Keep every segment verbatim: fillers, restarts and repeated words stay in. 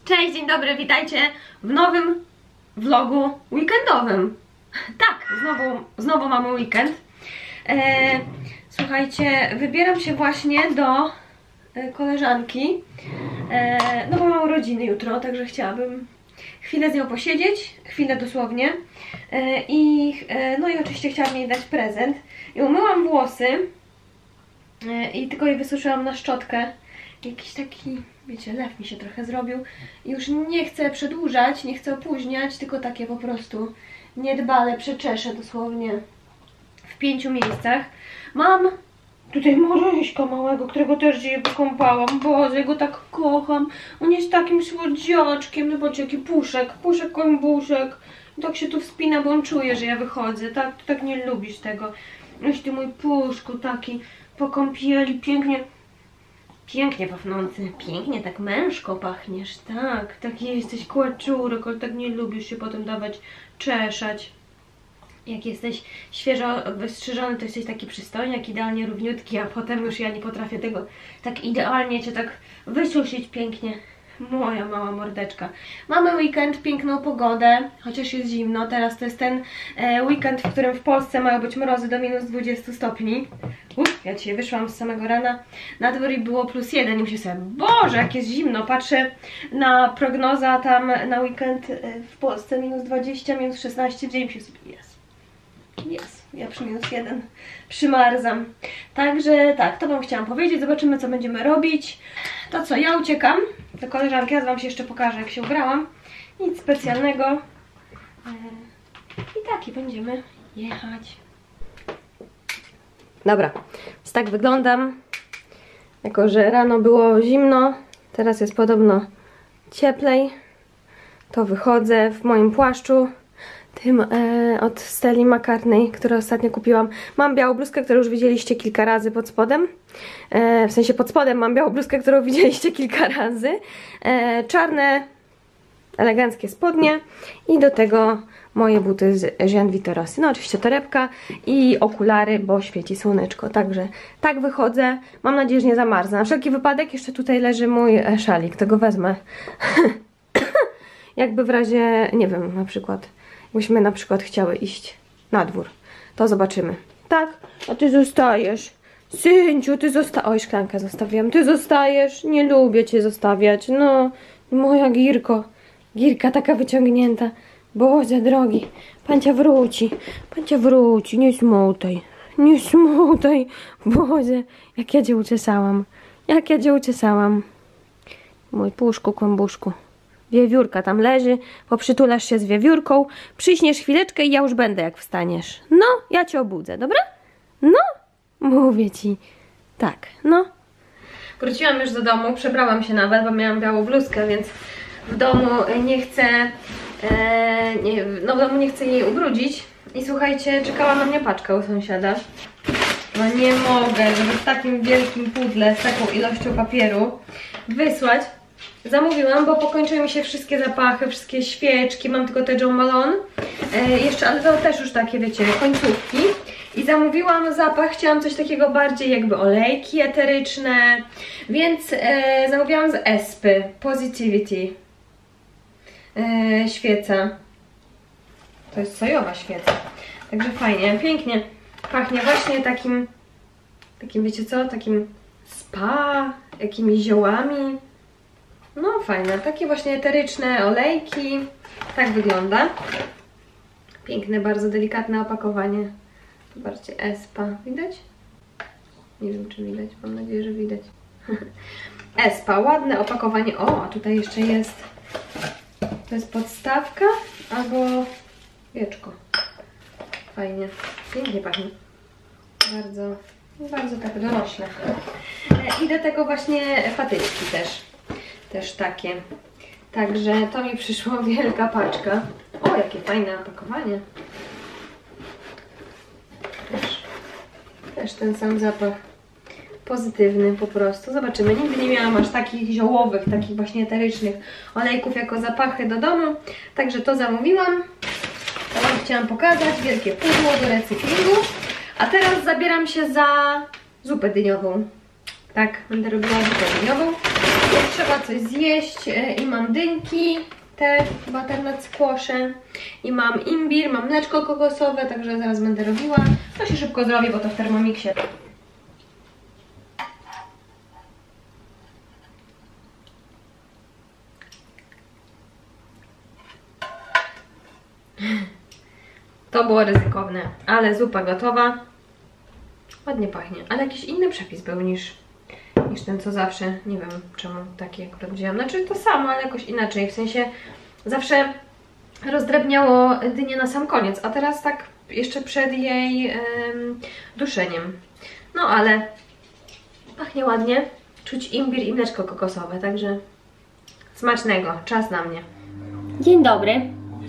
Cześć, dzień dobry, witajcie w nowym vlogu weekendowym. Tak, znowu, znowu mamy weekend. e, Słuchajcie, wybieram się właśnie do e, koleżanki, e, no bo mam urodziny jutro, także chciałabym chwilę z nią posiedzieć, chwilę dosłownie. e, I e, no i oczywiście chciałam jej dać prezent. I umyłam włosy e, i tylko je wysuszyłam na szczotkę. Jakiś taki, wiecie, lew mi się trochę zrobił. I już nie chcę przedłużać, nie chcę opóźniać, tylko takie po prostu niedbale przeczeszę dosłownie w pięciu miejscach. Mam tutaj Morzyśka małego, którego też dzisiaj wykąpałam. Boże, go tak kocham. On jest takim słodziaczkiem. Zobaczcie, jaki puszek, puszek kłębuszek. I tak się tu wspina, bo on czuje, że ja wychodzę. Tak, ty tak nie lubisz tego. Weź ty mój puszku, taki po kąpieli, pięknie. Pięknie pachnący, pięknie, tak mężko pachniesz, tak, taki jesteś kłaczurek, ale tak nie lubisz się potem dawać czeszać. Jak jesteś świeżo wystrzyżony, to jesteś taki przystojniak, idealnie równiutki, a potem już ja nie potrafię tego tak idealnie cię tak wysuszyć pięknie. Moja mała mordeczka. Mamy weekend, piękną pogodę, chociaż jest zimno. Teraz to jest ten e, weekend, w którym w Polsce mają być mrozy do minus dwudziestu stopni. Uff, ja dzisiaj wyszłam z samego rana na dwór i było plus jeden i myślę sobie, Boże, jak jest zimno. Patrzę na prognoza tam na weekend e, w Polsce minus dwadzieścia, minus szesnaście, dzień się sobie jest. Jest, ja przy minus jeden przymarzam. Także tak, to wam chciałam powiedzieć. Zobaczymy, co będziemy robić. To co, ja uciekam do koleżanki, ja wam się jeszcze pokażę, jak się ubrałam. Nic specjalnego. I tak, i będziemy jechać. Dobra, więc tak wyglądam. Jako że rano było zimno, teraz jest podobno cieplej. To wychodzę w moim płaszczu. Tym e, od Steli McCartney, który ostatnio kupiłam. Mam białą bluzkę, którą już widzieliście kilka razy pod spodem. E, w sensie pod spodem mam białą bluzkę, którą widzieliście kilka razy. E, czarne, eleganckie spodnie i do tego moje buty z Jean Vittorossi. No oczywiście torebka i okulary, bo świeci słoneczko. Także tak wychodzę. Mam nadzieję, że nie zamarzę. Na wszelki wypadek jeszcze tutaj leży mój szalik. Tego wezmę. Jakby w razie, nie wiem, na przykład byśmy na przykład chciały iść na dwór. To zobaczymy. Tak? A ty zostajesz. Synciu, ty zostajesz. Oj, szklankę zostawiłam. Ty zostajesz. Nie lubię cię zostawiać. No, moja Girko. Girka taka wyciągnięta. Boże drogi. Pancia wróci. Pancia wróci. Nie smutaj. Nie smutaj. Boże, jak ja cię uczesałam. Jak ja cię uczesałam. Mój puszku, kłębuszku. Wiewiórka tam leży, poprzytulasz się z wiewiórką, przyśniesz chwileczkę i ja już będę, jak wstaniesz. No, ja cię obudzę, dobra? No, mówię ci. Tak, no. Wróciłam już do domu, przebrałam się nawet, bo miałam białą bluzkę, więc w domu nie chcę, e, nie, no w domu nie chcę jej ubrudzić. I słuchajcie, czekała na mnie paczka u sąsiada. No nie mogę, żeby w takim wielkim pudle z taką ilością papieru wysłać. Zamówiłam, bo pokończyły mi się wszystkie zapachy, wszystkie świeczki, mam tylko te Jo Malone. E, jeszcze, ale to też już takie, wiecie, końcówki. I zamówiłam zapach, chciałam coś takiego bardziej jakby olejki eteryczne, więc e, zamówiłam z Espy, Positivity e, świeca. To jest sojowa świeca, także fajnie, pięknie pachnie właśnie takim, takim wiecie co, takim spa, jakimiś ziołami. No fajne, takie właśnie eteryczne olejki. Tak wygląda. Piękne, bardzo delikatne opakowanie. Zobaczcie, Espa. Widać? Nie wiem, czy widać. Mam nadzieję, że widać. Espa, ładne opakowanie. O, a tutaj jeszcze jest. To jest podstawka albo wieczko. Fajnie. Pięknie pachnie. Bardzo, bardzo tak dorośle. I do tego właśnie patyczki też. Też takie. Także to mi przyszło wielka paczka. O, jakie fajne opakowanie. Też, też ten sam zapach. Pozytywny po prostu. Zobaczymy. Nigdy nie miałam aż takich ziołowych, takich właśnie eterycznych olejków jako zapachy do domu. Także to zamówiłam. To wam chciałam pokazać. Wielkie pudło do recyklingu. A teraz zabieram się za zupę dyniową. Tak, będę robiła zupę dyniową. trzeba coś zjeść i mam dynki, te butternut squasze i mam imbir, mam mleczko kokosowe, także zaraz będę robiła. To się szybko zrobi, bo to w Thermomixie. To było ryzykowne, ale zupa gotowa. Ładnie pachnie, ale jakiś inny przepis był niż, niż ten co zawsze. Nie wiem czemu taki akurat wzięłam. Znaczy to samo, ale jakoś inaczej. W sensie zawsze rozdrabniało dynię na sam koniec, a teraz tak jeszcze przed jej ym, duszeniem. No ale pachnie ładnie. Czuć imbir i mleczko kokosowe, także smacznego. Czas na mnie. Dzień dobry.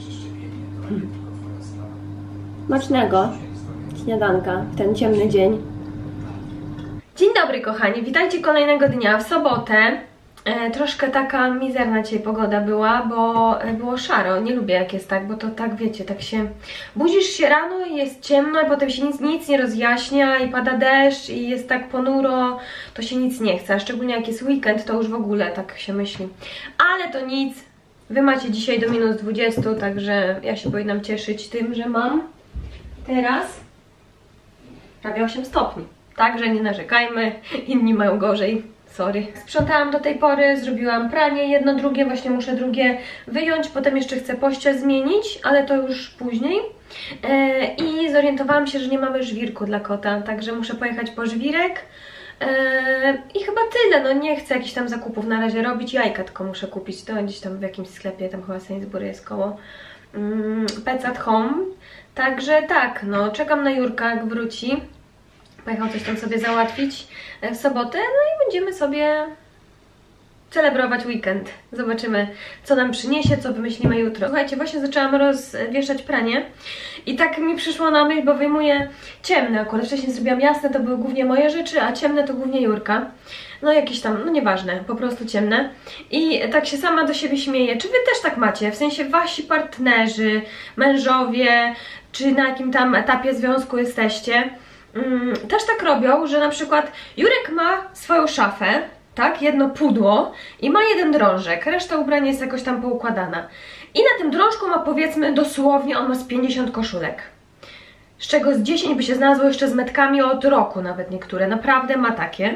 Smacznego śniadanka w ten ciemny dzień. Dzień dobry kochani, witajcie kolejnego dnia w sobotę. E, troszkę taka mizerna dzisiaj pogoda była, bo było szaro. Nie lubię jak jest tak, bo to tak wiecie, tak się budzisz się rano i jest ciemno i potem się nic, nic nie rozjaśnia i pada deszcz i jest tak ponuro, to się nic nie chce, a szczególnie jak jest weekend, to już w ogóle tak się myśli. Ale to nic, wy macie dzisiaj do minus dwudziestu, także ja się powinnam cieszyć tym, że mam teraz prawie osiem stopni. Także nie narzekajmy, inni mają gorzej. Sorry. Sprzątałam do tej pory, zrobiłam pranie, jedno, drugie, właśnie muszę drugie wyjąć, potem jeszcze chcę pościel zmienić, ale to już później. Yy, I zorientowałam się, że nie mamy żwirku dla kota, także muszę pojechać po żwirek. Yy, I chyba tyle, no nie chcę jakichś tam zakupów na razie robić, jajka tylko muszę kupić, to gdzieś tam w jakimś sklepie, tam chyba Sainsbury jest koło yy, Pets at Home. Także tak, no czekam na Jurka, jak wróci. Pojechał coś tam sobie załatwić w sobotę, no i będziemy sobie celebrować weekend. Zobaczymy, co nam przyniesie, co wymyślimy jutro. Słuchajcie, właśnie zaczęłam rozwieszać pranie i tak mi przyszło na myśl, bo wyjmuję ciemne akurat. Wcześniej zrobiłam jasne, to były głównie moje rzeczy, a ciemne to głównie Jurka. No jakieś tam, no nieważne, po prostu ciemne. I tak się sama do siebie śmieję. Czy wy też tak macie? W sensie wasi partnerzy, mężowie, czy na jakim tam etapie związku jesteście? Mm, też tak robią, że na przykład Jurek ma swoją szafę, tak, jedno pudło i ma jeden drążek, reszta ubrania jest jakoś tam poukładana. I na tym drążku ma, powiedzmy, dosłownie on ma z pięćdziesiąt koszulek. Z czego z dziesięć by się znalazło jeszcze z metkami od roku, nawet niektóre, naprawdę ma takie.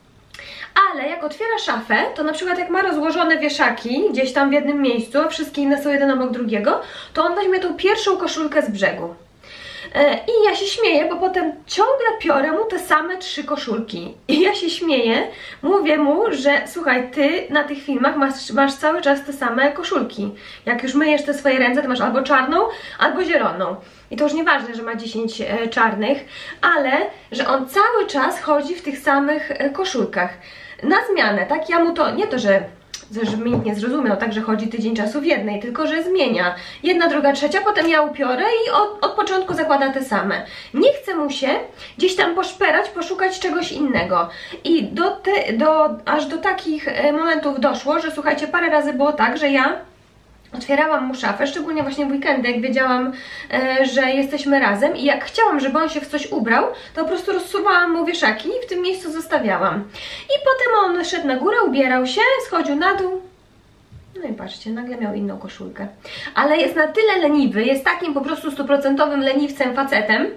Ale jak otwiera szafę, to na przykład jak ma rozłożone wieszaki gdzieś tam w jednym miejscu, a wszystkie inne są jeden obok drugiego, to on weźmie tą pierwszą koszulkę z brzegu. I ja się śmieję, bo potem ciągle piorę mu te same trzy koszulki. I ja się śmieję, mówię mu, że słuchaj, ty na tych filmach masz, masz cały czas te same koszulki. Jak już myjesz te swoje ręce, to masz albo czarną, albo zieloną. I to już nieważne, że ma dziesięć e, czarnych, ale że on cały czas chodzi w tych samych e, koszulkach. Na zmianę, tak? Ja mu to, nie to, że... żeby mnie nikt nie zrozumiał, tak, że chodzi tydzień czasu w jednej, tylko że zmienia. Jedna, druga, trzecia, potem ja upiorę i od, od początku zakłada te same. Nie chce mu się gdzieś tam poszperać, poszukać czegoś innego. I do te, do, aż do takich momentów doszło, że słuchajcie, parę razy było tak, że ja otwierałam mu szafę, szczególnie właśnie w weekendy, jak wiedziałam, e, że jesteśmy razem i jak chciałam, żeby on się w coś ubrał, to po prostu rozsuwałam mu wieszaki i w tym miejscu zostawiałam. I potem on szedł na górę, ubierał się, schodził na dół. No i patrzcie, nagle miał inną koszulkę. Ale jest na tyle leniwy, jest takim po prostu stuprocentowym leniwcem facetem,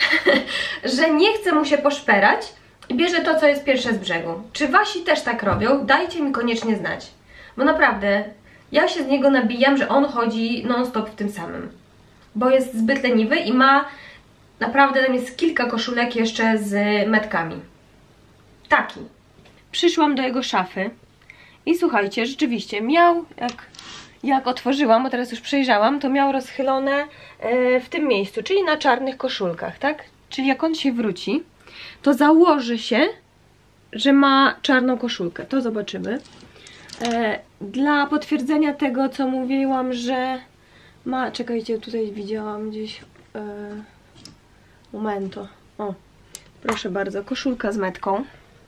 że nie chce mu się poszperać i bierze to, co jest pierwsze z brzegu. Czy wasi też tak robią? Dajcie mi koniecznie znać. Bo naprawdę... ja się z niego nabijam, że on chodzi non-stop w tym samym. Bo jest zbyt leniwy i ma naprawdę, tam jest kilka koszulek jeszcze z metkami. Taki. Przyszłam do jego szafy i słuchajcie, rzeczywiście miał, jak, jak otworzyłam, bo teraz już przejrzałam, to miał rozchylone e, w tym miejscu, czyli na czarnych koszulkach, tak? Czyli jak on się wróci, to założy się, że ma czarną koszulkę. To zobaczymy. Dla potwierdzenia tego, co mówiłam, że ma... czekajcie, tutaj widziałam gdzieś... E, momento. O, proszę bardzo, koszulka z metką.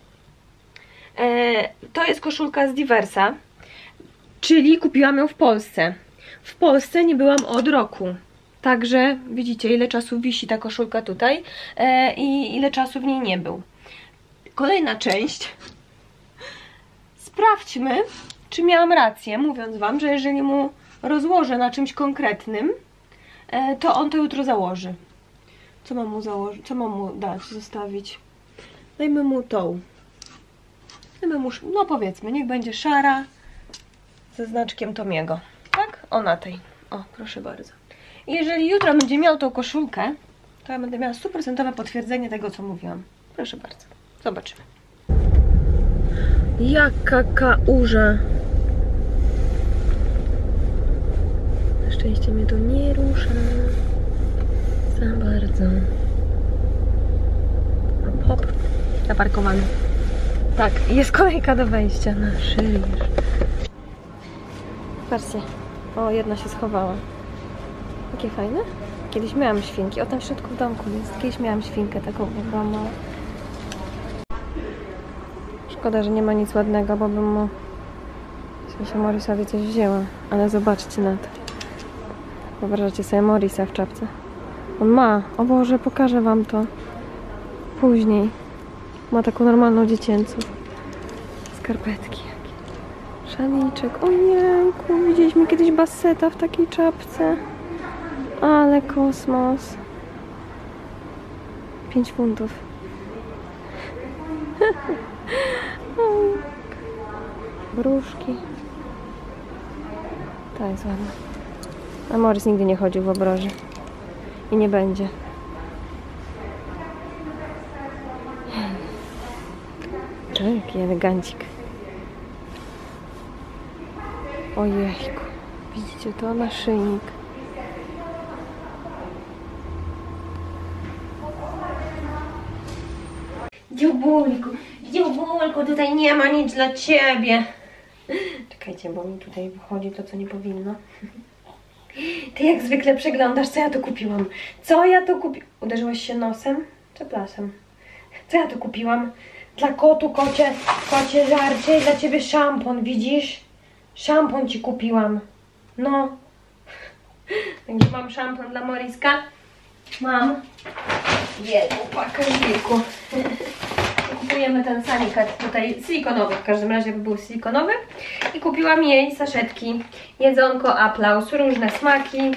E, to jest koszulka z Diversa, czyli kupiłam ją w Polsce. W Polsce nie byłam od roku. Także widzicie, ile czasu wisi ta koszulka tutaj e, i ile czasu w niej nie był. Kolejna część... sprawdźmy, czy miałam rację, mówiąc wam, że jeżeli mu rozłożę na czymś konkretnym, to on to jutro założy. Co mam mu założyć? Co mam mu dać, zostawić? Dajmy mu tą. Dajmy mu, no powiedzmy, niech będzie szara ze znaczkiem Tomiego. Tak? O, na tej. O, proszę bardzo. I jeżeli jutro będzie miał tą koszulkę, to ja będę miała stuprocentowe potwierdzenie tego, co mówiłam. Proszę bardzo. Zobaczymy. Jaka kałuża. Na szczęście mnie to nie rusza za bardzo. Hop, hop. Zaparkowany. Tak, jest kolejka do wejścia na szyję. Patrzcie. O, jedna się schowała. Jakie fajne. Kiedyś miałam świnki. O, tam w środku w domku jest. Kiedyś miałam świnkę taką, jak byłam mała. Szkoda, że nie ma nic ładnego, bo bym mu... W sensie Morrisowi coś wzięła. Ale zobaczcie na to. Wyobrażacie sobie Morrisa w czapce. On ma. O Boże, pokażę wam to. Później. Ma taką normalną dziecięcą. Skarpetki jakie. Szaliczek. Ojejku, widzieliśmy kiedyś Basseta w takiej czapce. Ale kosmos. Pięć funtów. Wróżki. Ta jest ładna. A Morris nigdy nie chodził w obroży. I nie będzie. Jaki elegancik. Ojejku. Widzicie to? Naszyjnik. Dziubulku, dziubulku, tutaj nie ma nic dla ciebie. Czekajcie, bo mi tutaj wychodzi to, co nie powinno. Ty jak zwykle przeglądasz, co ja tu kupiłam. Co ja tu kupiłam? Uderzyłaś się nosem? Przepraszam. Co ja tu kupiłam? Dla kotu, kocie, kocie żarcie, dla ciebie szampon, widzisz? Szampon ci kupiłam. No. Także mam szampon dla Morriska. Mam jedną pakażniku. Kupujemy ten sanikat tutaj silikonowy, w każdym razie by był silikonowy. I kupiłam jej saszetki. Jedzonko, aplauz, różne smaki.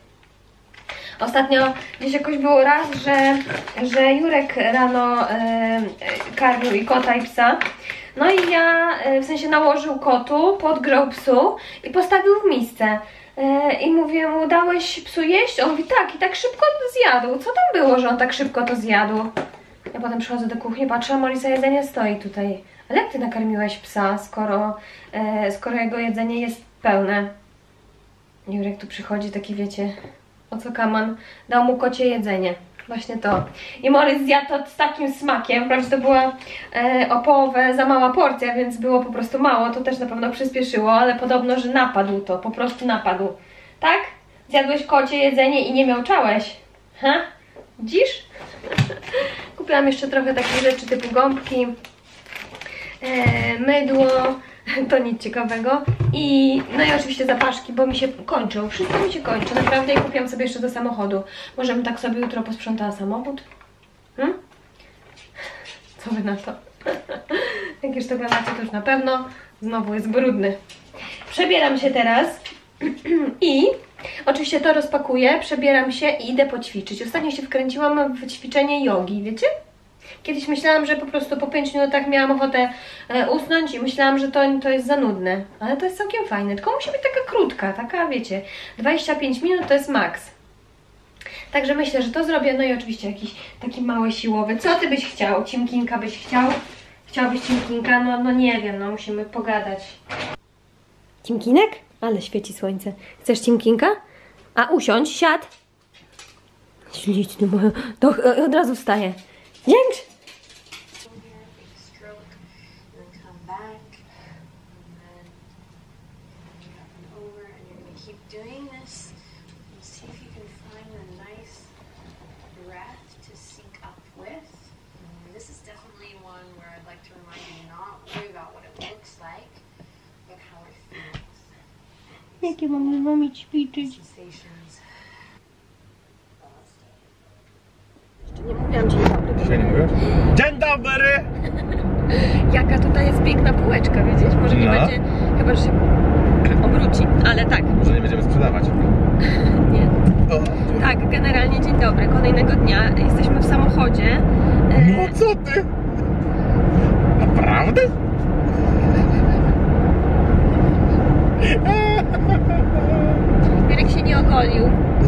Ostatnio gdzieś jakoś było raz, że, że Jurek rano e, karmił i kota i psa. No i ja, e, w sensie nałożył kotu, podgrzał psu i postawił w misce. E, I mówię mu, dałeś psu jeść? On mówi, tak, i tak szybko zjadł. Co tam było, że on tak szybko to zjadł? Ja potem przychodzę do kuchni, patrzę, a Morrisa jedzenie stoi tutaj. Ale jak ty nakarmiłeś psa, skoro, e, skoro jego jedzenie jest pełne? Jurek tu przychodzi, taki wiecie, o co kaman, dał mu kocie jedzenie. Właśnie to. I Morris zjadł to z takim smakiem, wręcz to była e, o połowę za mała porcja, więc było po prostu mało, to też na pewno przyspieszyło, ale podobno, że napadł to, po prostu napadł. Tak? Zjadłeś kocie jedzenie i nie miałczałeś. Ha? Widzisz? Kupiłam jeszcze trochę takich rzeczy typu gąbki, e, mydło, to nic ciekawego. I no i oczywiście zapaszki, bo mi się kończą. Wszystko mi się kończy, naprawdę. I kupiłam sobie jeszcze do samochodu. Może bym tak sobie jutro posprzątała samochód? Hmm? Co wy na to? Jak już to oglądacie, to już na pewno znowu jest brudny. Przebieram się teraz i oczywiście to rozpakuję, przebieram się i idę poćwiczyć. Ostatnio się wkręciłam w ćwiczenie jogi, wiecie? Kiedyś myślałam, że po prostu po pięciu minutach miałam ochotę e, usnąć i myślałam, że to, to jest za nudne. Ale to jest całkiem fajne, tylko musi być taka krótka, taka wiecie, dwadzieścia pięć minut to jest maks. Także myślę, że to zrobię, no i oczywiście jakiś taki mały siłowy. Co ty byś chciał? Cimkinka byś chciał? Chciałbyś cimkinka? No, no nie wiem, no musimy pogadać. Cimkinek? Ale świeci słońce. Chcesz cimkinka? A usiądź, siad. Śliczny, to od razu wstaje. Dzięcz! Jakie mam z wami ćwiczyć? Jeszcze nie mówiłam dzień dobry. dzisiaj nie mówisz? Dzień dobry! Jaka tutaj jest piękna półeczka, widzisz? Może nie No. będzie, chyba że się obróci, ale tak. Może nie będziemy sprzedawać. Nie. O. Tak, generalnie dzień dobry. Kolejnego dnia jesteśmy w samochodzie. E, No co ty? Naprawdę? Jurek się nie ogolił.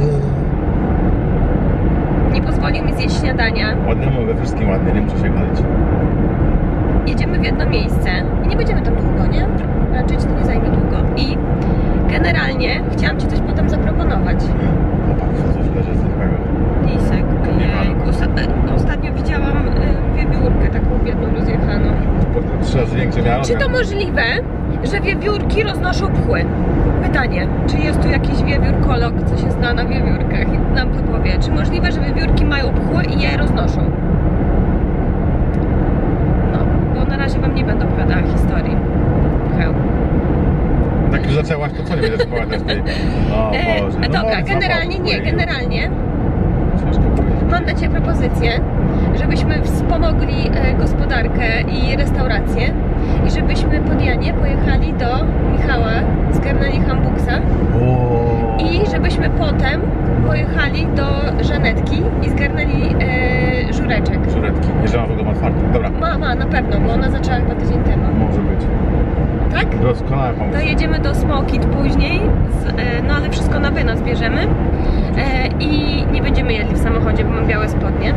Nie pozwolił mi zjeść śniadania. Ładnie mówię, wszystkim ładnie, nie muszę się golić. Jedziemy w jedno miejsce i nie będziemy tam długo, nie? Raczej ci to nie zajmie długo. I generalnie chciałam ci coś potem zaproponować. Popatrz, coś leży z tego. Lisek. Jejku. Osta- Ostatnio widziałam y, wiewiórkę taką biedną rozjechaną. Trzy razy większe miało. Czy to możliwe, że wiewiórki roznoszą pchły? Pytanie, czy jest tu jakiś wiewiórkolog, co się zna na wiewiórkach i nam to powie? Czy możliwe, że wiewiórki mają pchły i je roznoszą? No, bo na razie wam nie będę opowiadała historii. Pcheł. Tak już zaczęłaś, to co nie będziesz opowiadać? O Boże, E, no dobra, może generalnie zabaw, nie, ojej. generalnie Ciężko powiedzieć. mam dla ciebie propozycję, żebyśmy wspomogli e, gospodarkę i restaurację i żebyśmy pod Janie pojechali do Michała, zgarnęli hambuksa O. i żebyśmy potem pojechali do Żanetki i zgarnęli e, żureczek. Żuretki, nie że ma w ogóle otwarte. Dobra, Ma, ma, na pewno, bo ona zaczęła chyba tydzień temu. może być. Tak? Doskonały pomysł. To jedziemy do Smokit później, z, e, no ale wszystko na wynos bierzemy e, i nie będziemy jedli w samochodzie, bo mam białe spodnie.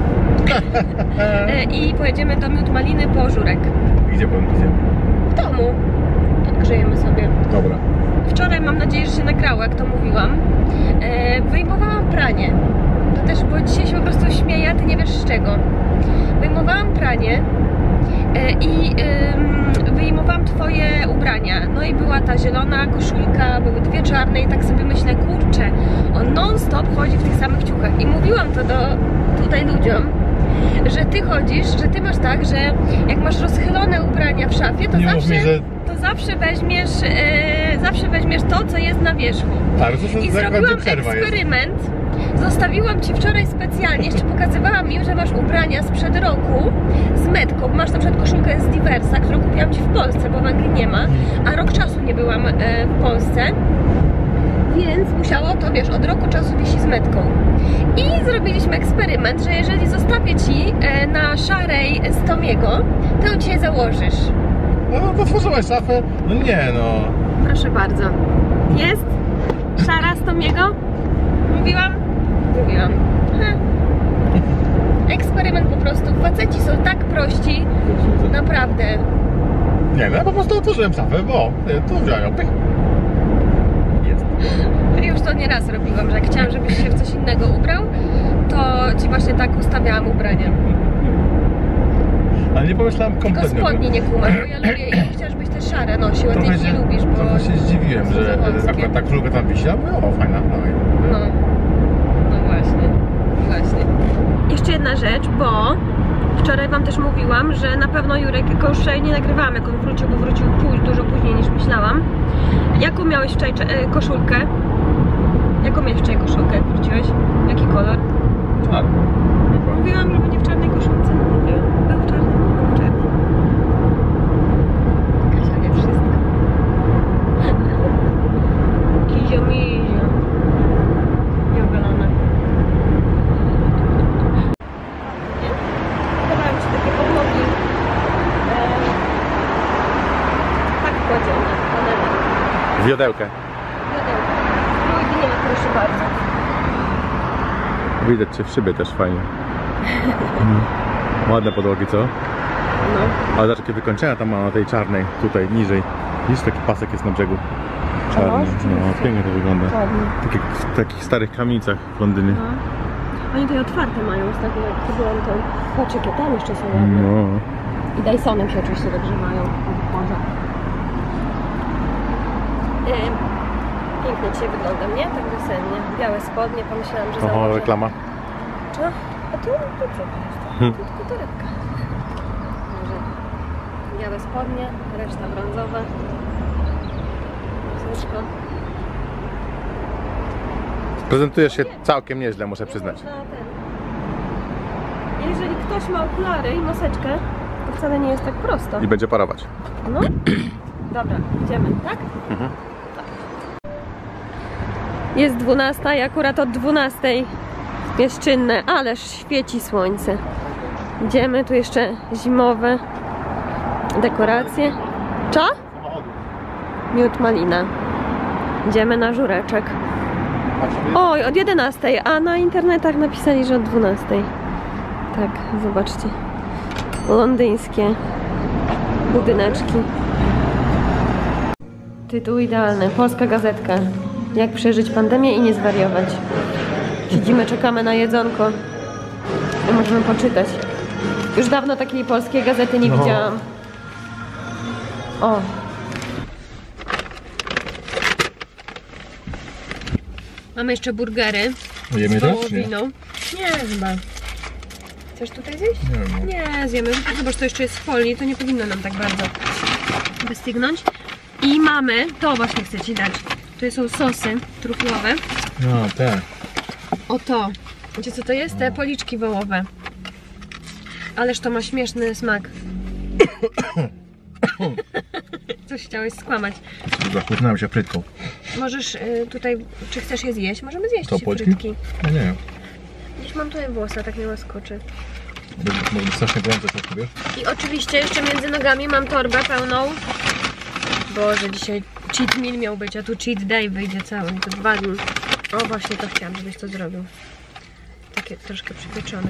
E, I pojedziemy do Miód Maliny po żurek. Gdzie potem pójdziemy? W domu. Podgrzejemy sobie. Dobra. Wczoraj mam nadzieję, że się nagrało, jak to mówiłam. E, wyjmowałam pranie. To też, bo dzisiaj się po prostu śmieję, a ty nie wiesz z czego. Wyjmowałam pranie e, i e, wyjmowałam twoje ubrania. No i była ta zielona koszulka, były dwie czarne i tak sobie myślę, kurczę, on non stop chodzi w tych samych ciuchach. I mówiłam to do tutaj ludziom, że ty chodzisz, że ty masz tak, że jak masz rozchylone ubrania w szafie, to Nie mów zawsze, mi, że- to zawsze weźmiesz e, zawsze weźmiesz to, co jest na wierzchu. Tak, to I jest zrobiłam przerwa jest. eksperyment. Zostawiłam ci wczoraj specjalnie, jeszcze pokazywałam im, że masz ubrania sprzed roku z metką. Masz na przykład koszulkę z Diversa, którą kupiłam ci w Polsce, bo w Anglii nie ma, a rok czasu nie byłam e, w Polsce. Więc musiało to, wiesz, od roku czasu wisi z metką. I zrobiliśmy eksperyment, że jeżeli zostawię ci e, na szarej z Tomiego, to ją dzisiaj założysz. No, to otworzyłaś szafę? No nie no. Proszę bardzo. Jest? Szara z Tomiego? Mówiłam? Mówiłam. Heh. Eksperyment po prostu. Faceci są tak prości. Naprawdę. Nie no, ja po prostu otworzyłem szafę, bo tu wziąłem. Pych. Jest. Już to nieraz robiłam, że jak chciałam, żebyś się w coś innego ubrał, to ci właśnie tak ustawiałam ubrania. Ale nie pomyślałem Tylko kompletnie. spodnie nie kumasz, bo ja lubię i chciałam, żebyś te szare nosił, a ty Trochę ich nie się, lubisz, bo... trochę się zdziwiłem, są że za wąskie. akurat tak koszulka tam wisi, a mówię, o fajna, dawaj. No, no właśnie, właśnie. Jeszcze jedna rzecz, bo wczoraj wam też mówiłam, że na pewno Jurek, tylko już wczoraj nie nagrywałam, jak on wrócił, bo wrócił póź, dużo później niż myślałam. Jaką miałeś wczoraj e, koszulkę? Jaką miałeś wczoraj koszulkę, jak wróciłeś? Jaki kolor? Czarny. Mówiłam, że będzie w czarnej koszulce. Mówię. Był w czarnej, był w czarnej. Kasia wie wszystko. Kizio mizio. Nieogolona. Dawałam ci takie podłogi. E, tak kładzione. One Wiodełkę. wiadomo. Mój dnie, proszę bardzo. Widać cię w szybie też fajnie. Ładne podłogi, co? No. Ale zobacz, jakie wykończenia tam ma na tej czarnej, tutaj niżej. Widzisz, taki pasek jest na brzegu. Czarny. No, pięknie to wygląda. Ładnie. Tak jak w takich starych kamienicach w Londynie. No. Oni tutaj otwarte mają, ostatnio jak to byłam to... Patrz, jakie tam jeszcze są ładne. No. I Dysonem się oczywiście dogrzewają w porze. E, pięknie dzisiaj wyglądam, nie? Tak wiosennie. Białe spodnie, pomyślałam, że Oho, założę. reklama. Co? A tu dobrze to jest. Hmm. Tu tylko torebka. Może białe spodnie, reszta brązowa. Słyczko. Prezentujesz się całkiem nieźle, muszę przyznać. Można ten. Jeżeli ktoś ma okulary i maseczkę, to wcale nie jest tak prosto. I będzie parować. No. Dobra, idziemy, tak? Mhm. Tak. Jest dwunasta i akurat od dwunastej jest czynne, ależ świeci słońce. Idziemy, tu jeszcze zimowe dekoracje. Cza? Miód malina. Idziemy na żureczek. Oj, od jedenastej, a na internetach napisali, że od dwunastej. Tak, zobaczcie. Londyńskie budyneczki. Tytuł idealny. Polska gazetka. Jak przeżyć pandemię i nie zwariować. Siedzimy, czekamy na jedzonko. I możemy poczytać. Już dawno takiej polskiej gazety nie no. widziałam. O. Mamy jeszcze burgery. Jemy z też, wołowiną. Nie, chyba. Chcesz tutaj zjeść? Nie, nie zjemy. Zobacz, to jeszcze jest w folii, to nie powinno nam tak bardzo wystygnąć. I mamy, to właśnie chcę Ci dać. To są sosy truflowe. No, te. O to. Wiecie co to jest? Te policzki wołowe. Ależ to ma śmieszny smak. Coś chciałeś skłamać. Zachłysnąłem się frytką. Możesz y, tutaj, czy chcesz je zjeść? Możemy zjeść To ci policzki? frytki. No nie wiem. Dziś mam tutaj włosa, tak mnie łaskoczy. Może strasznie gorąco to wiesz? I oczywiście jeszcze między nogami mam torbę pełną. Boże, dzisiaj cheat meal miał być, a tu cheat day wyjdzie cały, to dwa dni. O, właśnie to chciałam, żebyś to zrobił. Takie troszkę przypieczone.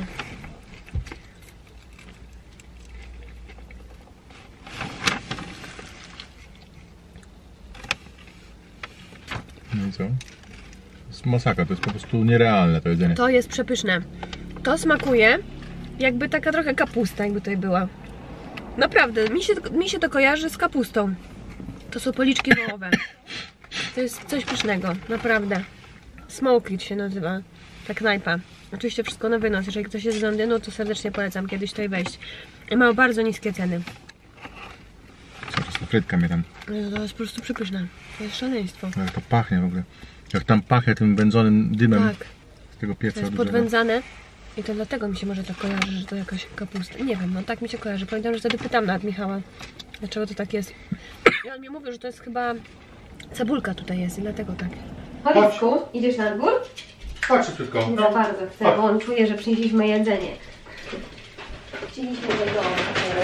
No i co? To jest masakra, to jest po prostu nierealne to jedzenie. To jest przepyszne. To smakuje jakby taka trochę kapusta, jakby tutaj była. Naprawdę, mi się, mi się to kojarzy z kapustą. To są policzki wołowe. To jest coś pysznego, naprawdę. Smokelit się nazywa ta knajpa. Oczywiście wszystko na wynos. Jeżeli ktoś jest z Londynu, to serdecznie polecam kiedyś tutaj wejść. Mają bardzo niskie ceny. Co to z frytka mnie tam? To jest po prostu przepyszne. To jest szaleństwo. Jak to pachnie w ogóle. Jak tam pachnie tym wędzonym dymem Tak. z tego pieca. To jest dużego. podwędzane. I to dlatego mi się może tak kojarzy, że to jakaś kapusta. Nie wiem, no tak mi się kojarzy. Pamiętam, że wtedy pytam nawet Michała, dlaczego to tak jest. I on mi mówił, że to jest chyba cebulka tutaj jest i dlatego tak. Chodźku, idziesz na dwór? Chodź szybko. Nie za bardzo chcę, bo on czuje, że przynieśliśmy jedzenie. Chcieliśmy do domu.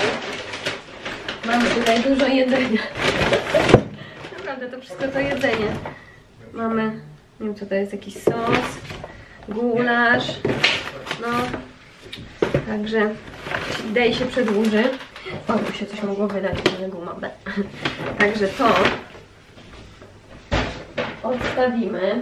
Mamy tutaj dużo jedzenia. Naprawdę to wszystko to jedzenie. Mamy, nie wiem co to jest, jakiś sos, gulasz. No, także day się przedłuży. O, tu się coś mogło wydać, ale guma. Także to odstawimy.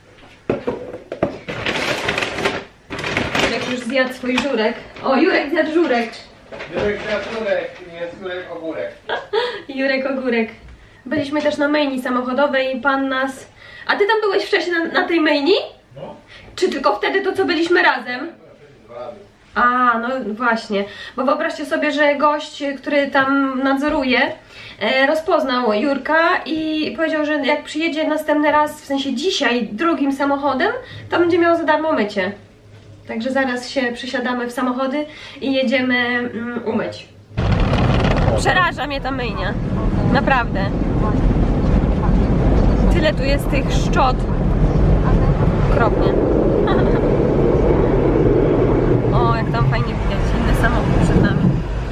Jurek już zjadł swój żurek. O, Jurek zjadł żurek. Jurek zjadł żurek, nie jest Jurek ogórek. Jurek ogórek. Byliśmy też na myjni samochodowej i pan nas... A ty tam byłeś wcześniej na, na tej myjni? No. Czy tylko wtedy to, co byliśmy razem? A, no właśnie. Bo wyobraźcie sobie, że gość, który tam nadzoruje, e, rozpoznał Jurka i powiedział, że jak przyjedzie następny raz, w sensie dzisiaj, drugim samochodem, to będzie miał za darmo mycie. Także zaraz się przysiadamy w samochody i jedziemy mm, umyć. Przeraża mnie ta myjnia. Naprawdę. Tyle tu jest tych szczot. Okropnie. O, jak tam fajnie widać. Inny samochód przed nami.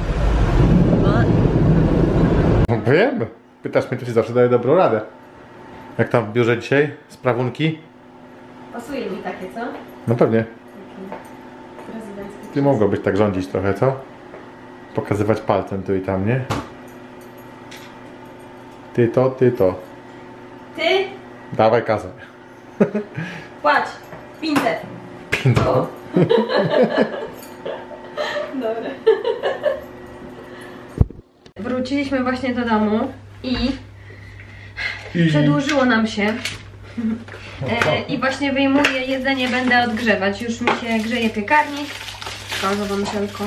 No wiem. Pytasz mnie, to ci zawsze daje dobrą radę. Jak tam w biurze dzisiaj? Sprawunki? Pasuje mi takie, co? No pewnie. Prezydenckie. Ty mogłabyś tak rządzić trochę, co? Pokazywać palcem tu i tam, nie? Ty to, ty to. Ty? Dawaj kasę. Płać. pięćset. Pinto. Dobra. Wróciliśmy właśnie do domu i I... przedłużyło nam się. E, I właśnie wyjmuję jedzenie, będę odgrzewać. Już mi się grzeje piekarnik. O, zobacz tylko.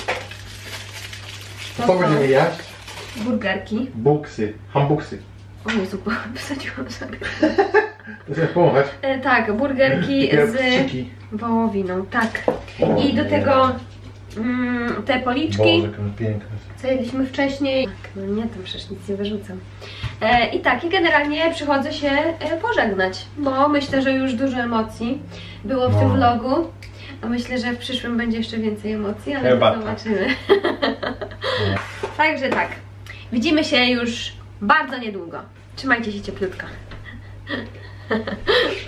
To Powiedz mi jak? burgerki. Buksy. Hambuksy. O Jezu, wsadziłam sobie. Chcesz pomagać? E, tak, burgerki z wołowiną, tak. I do tego mm, te policzki. Boże, jakie piękne. Co jedliśmy wcześniej. Tak, no nie, tam przecież nic nie wyrzucam. E, I tak, i generalnie przychodzę się e, pożegnać, bo myślę, że już dużo emocji było w No. tym vlogu. A myślę, że w przyszłym będzie jeszcze więcej emocji, ale Chyba to tak. zobaczymy. Także tak, widzimy się już bardzo niedługo. Trzymajcie się cieplutko.